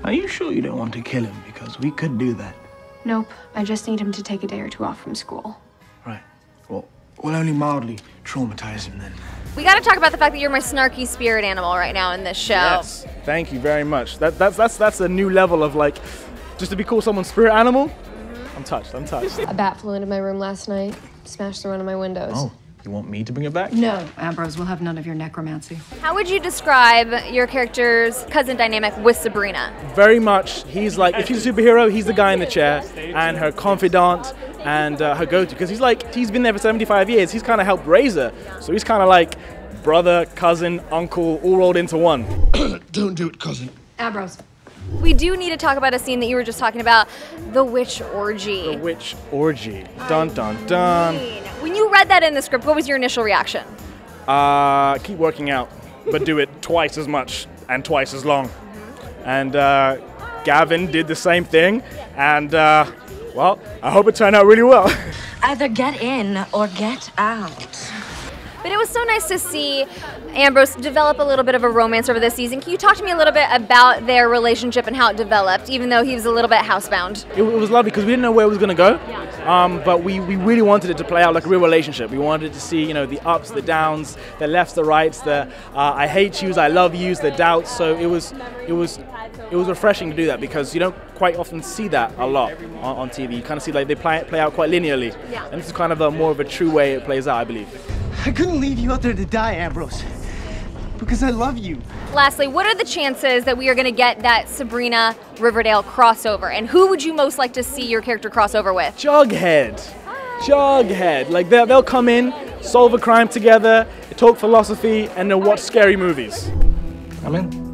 Are you sure you don't want to kill him? Because we could do that. Nope. I just need him to take a day or two off from school. Right. Well, we'll only mildly traumatize him then. We got to talk about the fact that you're my snarky spirit animal right now in this show. Yes, thank you very much. That's a new level of like, just to be called someone's spirit animal. I'm touched. I'm touched. A bat flew into my room last night, smashed through one of my windows. Oh, you want me to bring it back? No. Ambrose, we'll have none of your necromancy. How would you describe your character's cousin dynamic with Sabrina? Very much, he's like, if she's a superhero, he's the guy in the chair, and her confidant, and her go-to, because he's been there for 75 years. He's kind of helped raise her, so he's kind of like brother, cousin, uncle, all rolled into one. Don't do it, cousin. Ambrose. We do need to talk about a scene that you were just talking about, the witch orgy. The witch orgy. Dun, dun, dun. When you read that in the script, what was your initial reaction? Keep working out, but do it twice as much and twice as long. And Gavin did the same thing, and well, I hope it turned out really well. Either get in or get out. But it was so nice to see Ambrose develop a little bit of a romance over this season. Can you talk to me a little bit about their relationship and how it developed, even though he was a little bit housebound? It was lovely because we didn't know where it was going to go, but we really wanted it to play out like a real relationship. We wanted to see, you know, the ups, the downs, the lefts, the rights, the I hate yous, I love yous, the doubts. So it was refreshing to do that because you don't quite often see that a lot on TV. You kind of see like they play out quite linearly, and this is kind of more of a true way it plays out, I believe. I couldn't leave you out there to die, Ambrose, because I love you. Lastly, what are the chances that we are going to get that Sabrina Riverdale crossover? And who would you most like to see your character crossover with? Jughead. Jughead. Like they'll come in, solve a crime together, talk philosophy, and then watch scary movies. I'm in.